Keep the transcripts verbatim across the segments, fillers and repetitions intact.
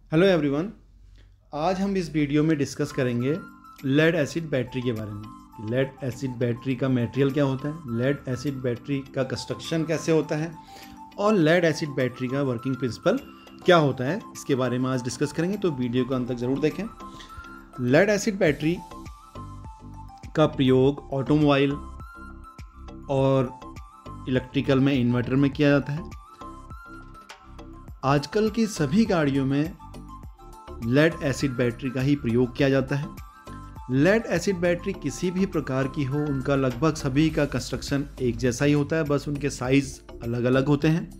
Hello everyone. आज हम इस वीडियो में डिस्कस करेंगे लेड एसिड बैटरी के बारे में। लेड एसिड बैटरी का मटेरियल क्या होता है, लेड एसिड बैटरी का कंस्ट्रक्शन कैसे होता है और लेड एसिड बैटरी का वर्किंग प्रिंसिपल क्या होता है, इसके बारे में आज डिस्कस करेंगे। तो वीडियो को अंत तक ज़रूर देखें। लेड एसिड बैटरी का प्रयोग ऑटोमोबाइल और इलेक्ट्रिकल में, इन्वर्टर में किया जाता है। आजकल की सभी गाड़ियों में लेड एसिड बैटरी का ही प्रयोग किया जाता है। लेड एसिड बैटरी किसी भी प्रकार की हो, उनका लगभग सभी का कंस्ट्रक्शन एक जैसा ही होता है, बस उनके साइज़ अलग अलग होते हैं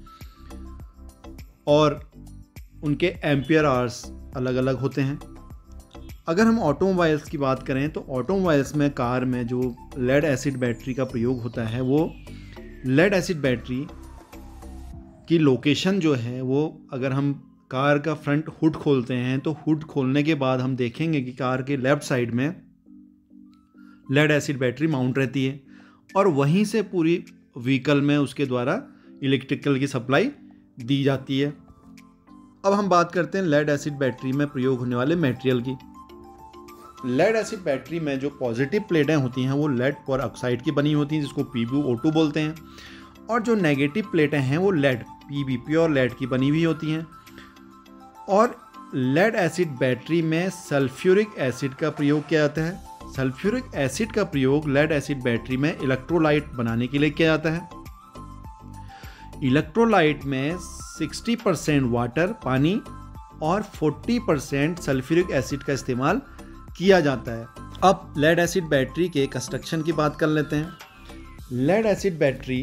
और उनके एम्पियर आवर्स अलग अलग होते हैं। अगर हम ऑटोमोबाइल्स की बात करें तो ऑटोमोबाइल्स में, कार में जो लेड एसिड बैटरी का प्रयोग होता है, वो लेड एसिड बैटरी की लोकेशन जो है वो, अगर हम कार का फ्रंट हुड खोलते हैं तो हुड खोलने के बाद हम देखेंगे कि कार के लेफ़्ट साइड में लेड एसिड बैटरी माउंट रहती है और वहीं से पूरी व्हीकल में उसके द्वारा इलेक्ट्रिकल की सप्लाई दी जाती है। अब हम बात करते हैं लेड एसिड बैटरी में प्रयोग होने वाले मटेरियल की। लेड एसिड बैटरी में जो पॉजिटिव प्लेटें होती हैं वो लेड पर ऑक्साइड की बनी होती हैं, जिसको पी बी ओ टू बोलते हैं, और जो नेगेटिव प्लेटें हैं वो lead, P B, pure lead की बनी हुई होती हैं। और लेड एसिड बैटरी में सल्फ्यूरिक एसिड का प्रयोग किया जाता है। सल्फ्यूरिक एसिड का प्रयोग लेड एसिड बैटरी में इलेक्ट्रोलाइट बनाने के लिए किया जाता है। इलेक्ट्रोलाइट में साठ परसेंट वाटर, पानी और चालीस परसेंट सल्फ्यूरिक एसिड का इस्तेमाल किया जाता है। अब लेड एसिड बैटरी के कंस्ट्रक्शन की बात कर लेते हैं। लेड एसिड बैटरी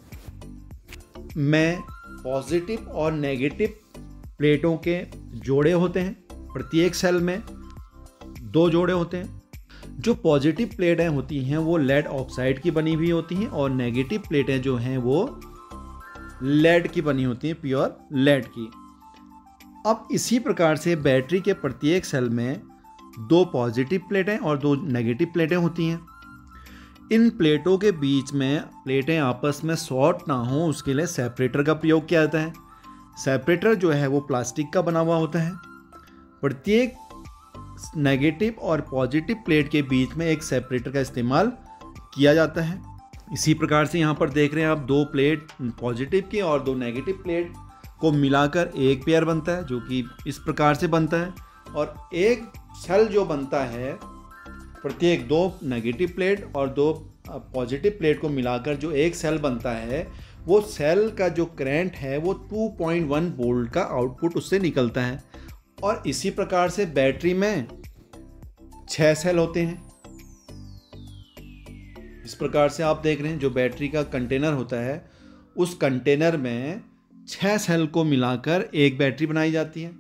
में पॉजिटिव और नेगेटिव प्लेटों के जोड़े होते हैं। प्रत्येक सेल में दो जोड़े होते हैं। जो पॉजिटिव प्लेटें होती हैं वो लेड ऑक्साइड की बनी हुई होती हैं और नेगेटिव प्लेटें जो हैं वो लेड की बनी होती हैं, प्योर लेड की। अब इसी प्रकार से बैटरी के प्रत्येक सेल में दो पॉजिटिव प्लेटें और दो नेगेटिव प्लेटें होती हैं। इन प्लेटों के बीच में प्लेटें आपस में शॉर्ट ना हो, उसके लिए सेपरेटर का प्रयोग किया जाता है। सेपरेटर जो है वो प्लास्टिक का बना हुआ होता है। प्रत्येक नेगेटिव और पॉजिटिव प्लेट के बीच में एक सेपरेटर का इस्तेमाल किया जाता है। इसी प्रकार से यहाँ पर देख रहे हैं आप, दो प्लेट पॉजिटिव की और दो नेगेटिव प्लेट को मिलाकर एक पेयर बनता है, जो कि इस प्रकार से बनता है। और एक सेल जो बनता है, प्रत्येक दो नेगेटिव प्लेट और दो पॉजिटिव प्लेट को मिलाकर जो एक सेल बनता है, वो सेल का जो करंट है वो दो पॉइंट एक वोल्ट का आउटपुट उससे निकलता है। और इसी प्रकार से बैटरी में छह सेल होते हैं। इस प्रकार से आप देख रहे हैं, जो बैटरी का कंटेनर होता है उस कंटेनर में छह सेल को मिलाकर एक बैटरी बनाई जाती है।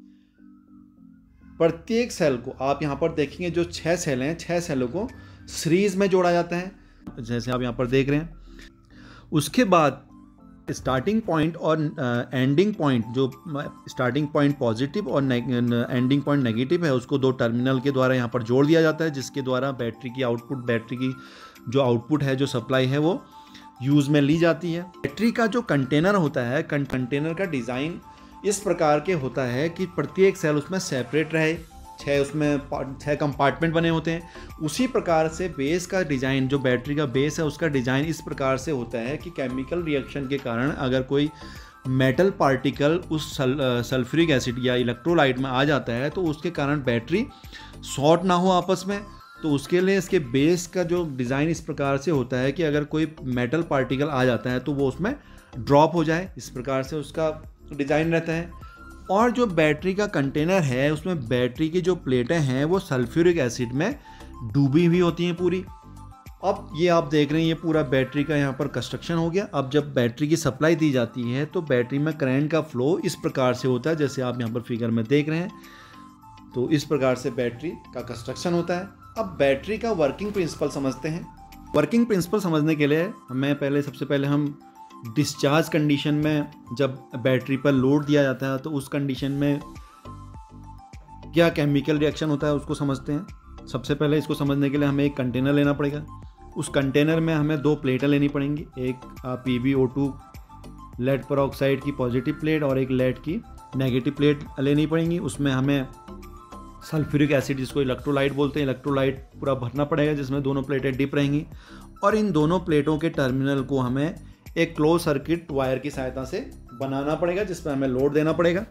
प्रत्येक सेल को आप यहाँ पर देखेंगे, जो छह सेल हैं, छह सेलों को सीरीज में जोड़ा जाता है, जैसे आप यहाँ पर देख रहे हैं। उसके बाद स्टार्टिंग पॉइंट और एंडिंग पॉइंट, जो स्टार्टिंग पॉइंट पॉजिटिव और एंडिंग पॉइंट नेगेटिव है, उसको दो टर्मिनल के द्वारा यहाँ पर जोड़ दिया जाता है, जिसके द्वारा बैटरी की आउटपुट, बैटरी की जो आउटपुट है, जो सप्लाई है, वो यूज़ में ली जाती है। बैटरी का जो कंटेनर होता है, कंटेनर का डिज़ाइन इस प्रकार के होता है कि प्रत्येक सेल उसमें सेपरेट रहे, छः उसमें छः कंपार्टमेंट बने होते हैं। उसी प्रकार से बेस का डिज़ाइन, जो बैटरी का बेस है उसका डिज़ाइन इस प्रकार से होता है कि केमिकल रिएक्शन के कारण अगर कोई मेटल पार्टिकल उस सल, सल्फ्यूरिक एसिड या इलेक्ट्रोलाइट में आ जाता है तो उसके कारण बैटरी शॉर्ट ना हो आपस में। तो उसके लिए इसके बेस का जो डिज़ाइन इस प्रकार से होता है कि अगर कोई मेटल पार्टिकल आ जाता है तो वो उसमें ड्रॉप हो जाए, इस प्रकार से उसका डिज़ाइन रहता है। और जो बैटरी का कंटेनर है उसमें बैटरी की जो प्लेटें हैं वो सल्फ्यूरिक एसिड में डूबी हुई होती हैं पूरी। अब ये आप देख रहे हैं, ये पूरा बैटरी का यहाँ पर कंस्ट्रक्शन हो गया। अब जब बैटरी की सप्लाई दी जाती है तो बैटरी में करंट का फ्लो इस प्रकार से होता है, जैसे आप यहाँ पर फिगर में देख रहे हैं। तो इस प्रकार से बैटरी का कंस्ट्रक्शन होता है। अब बैटरी का वर्किंग प्रिंसिपल समझते हैं। वर्किंग प्रिंसिपल समझने के लिए हमें पहले सबसे पहले हम डिस्चार्ज कंडीशन में, जब बैटरी पर लोड दिया जाता है तो उस कंडीशन में क्या केमिकल रिएक्शन होता है उसको समझते हैं। सबसे पहले इसको समझने के लिए हमें एक कंटेनर लेना पड़ेगा। उस कंटेनर में हमें दो प्लेटें लेनी पड़ेंगी, एक P B O two lead peroxide की पॉजिटिव प्लेट और एक लेड की नेगेटिव प्लेट लेनी पड़ेंगी। उसमें हमें सल्फ्यूरिक एसिड, जिसको इलेक्ट्रोलाइट बोलते हैं, इलेक्ट्रोलाइट पूरा भरना पड़ेगा, जिसमें दोनों प्लेटें डिप रहेंगी। और इन दोनों प्लेटों के टर्मिनल को हमें एक क्लोज सर्किट वायर की सहायता से बनाना पड़ेगा, जिसमें हमें लोड देना पड़ेगा।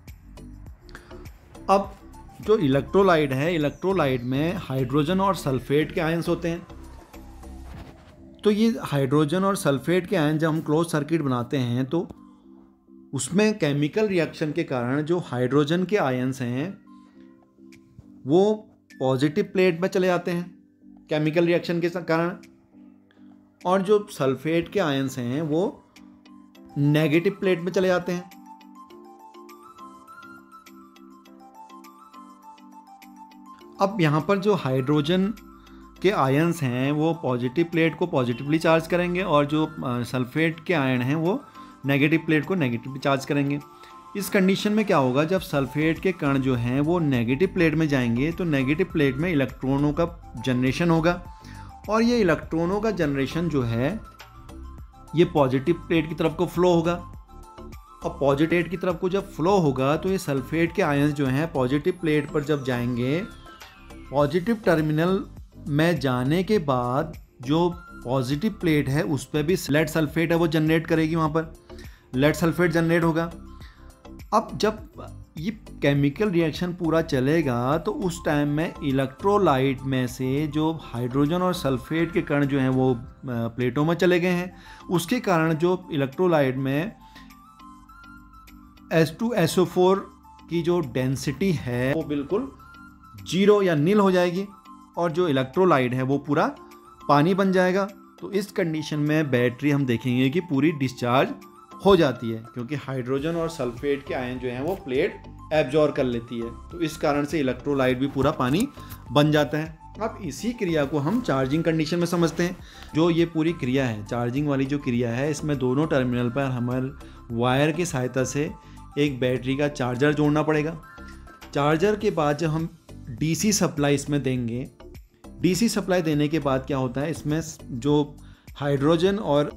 अब जो इलेक्ट्रोलाइट है, इलेक्ट्रोलाइट में हाइड्रोजन और सल्फेट के आयंस होते हैं। तो ये हाइड्रोजन और सल्फेट के आयन जब हम क्लोज सर्किट बनाते हैं तो उसमें केमिकल रिएक्शन के कारण जो हाइड्रोजन के आयंस हैं वो पॉजिटिव प्लेट में चले जाते हैं केमिकल रिएक्शन के कारण, और जो सल्फेट के आयंस हैं वो नेगेटिव प्लेट में चले जाते हैं। अब यहाँ पर जो हाइड्रोजन के आयंस हैं वो पॉजिटिव प्लेट को पॉजिटिवली चार्ज करेंगे, और जो सल्फेट के आयन हैं वो नेगेटिव प्लेट को नेगेटिवली चार्ज करेंगे। इस कंडीशन में क्या होगा, जब सल्फेट के कण जो हैं वो नेगेटिव प्लेट में जाएंगे तो नेगेटिव प्लेट में इलेक्ट्रॉनों का जनरेशन होगा, और ये इलेक्ट्रॉनों का जनरेशन जो है ये पॉजिटिव प्लेट की तरफ को फ्लो होगा। और पॉजिटिव प्लेट की तरफ को जब फ्लो होगा तो ये सल्फेट के आयंस जो हैं पॉजिटिव प्लेट पर जब जाएंगे, पॉजिटिव टर्मिनल में जाने के बाद जो पॉजिटिव प्लेट है उस पर भी लेड सल्फेट है वो जनरेट करेगी, वहाँ पर लेड सल्फेट जनरेट होगा। अब जब ये केमिकल रिएक्शन पूरा चलेगा तो उस टाइम में इलेक्ट्रोलाइट में से जो हाइड्रोजन और सल्फेट के कण जो हैं वो प्लेटों में चले गए हैं, उसके कारण जो इलेक्ट्रोलाइट में S two S O four की जो डेंसिटी है वो बिल्कुल जीरो या नील हो जाएगी, और जो इलेक्ट्रोलाइट है वो पूरा पानी बन जाएगा। तो इस कंडीशन में बैटरी हम देखेंगे कि पूरी डिस्चार्ज हो जाती है, क्योंकि हाइड्रोजन और सल्फेट के आयन जो हैं वो प्लेट एब्जॉर्ब कर लेती है। तो इस कारण से इलेक्ट्रोलाइट भी पूरा पानी बन जाता है। अब इसी क्रिया को हम चार्जिंग कंडीशन में समझते हैं। जो ये पूरी क्रिया है, चार्जिंग वाली जो क्रिया है, इसमें दोनों टर्मिनल पर हमारे वायर की सहायता से एक बैटरी का चार्जर जोड़ना पड़ेगा। चार्जर के बाद जब हम डीसी सप्लाई इसमें देंगे, डीसी सप्लाई देने के बाद क्या होता है, इसमें जो हाइड्रोजन और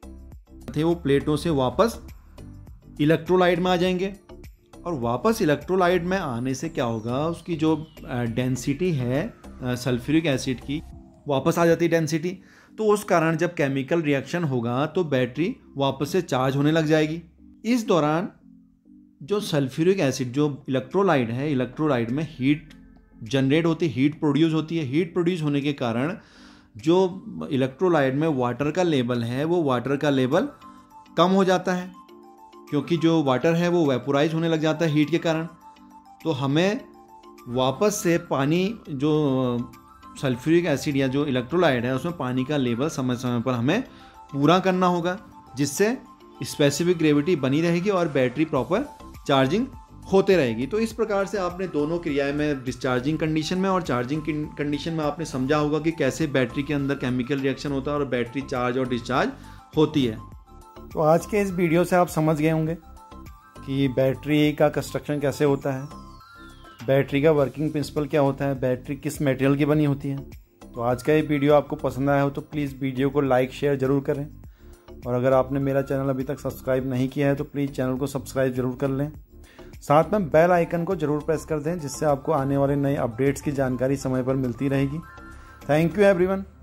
थे वो प्लेटों से वापस इलेक्ट्रोलाइट में आ जाएंगे, और वापस इलेक्ट्रोलाइट में आने से क्या होगा, उसकी जो डेंसिटी है सल्फ्यूरिक एसिड की वापस आ जाती है डेंसिटी। तो उस कारण जब केमिकल रिएक्शन होगा तो बैटरी वापस से चार्ज होने लग जाएगी। इस दौरान जो सल्फ्यूरिक एसिड, जो इलेक्ट्रोलाइट है, इलेक्ट्रोलाइट में हीट जनरेट होती है, हीट प्रोड्यूस होती है। हीट प्रोड्यूस होने के कारण जो इलेक्ट्रोलाइट में वाटर का लेवल है वो वाटर का लेवल कम हो जाता है, क्योंकि जो वाटर है वो वेपोराइज होने लग जाता है हीट के कारण। तो हमें वापस से पानी, जो सल्फ्यूरिक एसिड या जो इलेक्ट्रोलाइट है उसमें पानी का लेवल समय समय पर हमें पूरा करना होगा, जिससे स्पेसिफिक ग्रेविटी बनी रहेगी और बैटरी प्रॉपर चार्जिंग होते रहेगी। तो इस प्रकार से आपने दोनों क्रियाएं में, डिस्चार्जिंग कंडीशन में और चार्जिंग कंडीशन में, आपने समझा होगा कि कैसे बैटरी के अंदर केमिकल रिएक्शन होता है और बैटरी चार्ज और डिस्चार्ज होती है। तो आज के इस वीडियो से आप समझ गए होंगे कि बैटरी का कंस्ट्रक्शन कैसे होता है, बैटरी का वर्किंग प्रिंसिपल क्या होता है, बैटरी किस मटेरियल की बनी होती है। तो आज का ये वीडियो आपको पसंद आया हो तो प्लीज़ वीडियो को लाइक शेयर ज़रूर करें, और अगर आपने मेरा चैनल अभी तक सब्सक्राइब नहीं किया है तो प्लीज़ चैनल को सब्सक्राइब ज़रूर कर लें। साथ में बेल आइकन को जरूर प्रेस कर दें, जिससे आपको आने वाले नए अपडेट्स की जानकारी समय पर मिलती रहेगी। Thank you everyone.